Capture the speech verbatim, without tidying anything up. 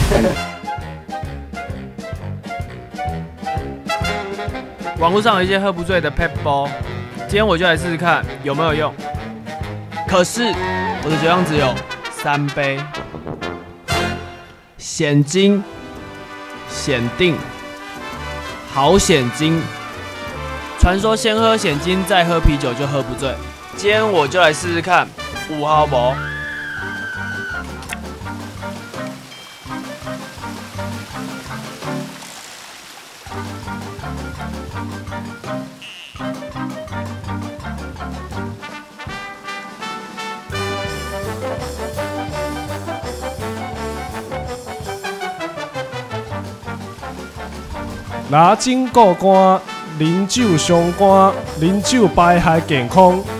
网络上有一些喝不醉的 Pep 包，今天我就来试试看有没有用。可是我的酒量只有三杯。险金、险定、好险金。传说先喝险金再喝啤酒就喝不醉，今天我就来试试看五号不。 拿金过关，啉酒伤肝，啉酒排害健康。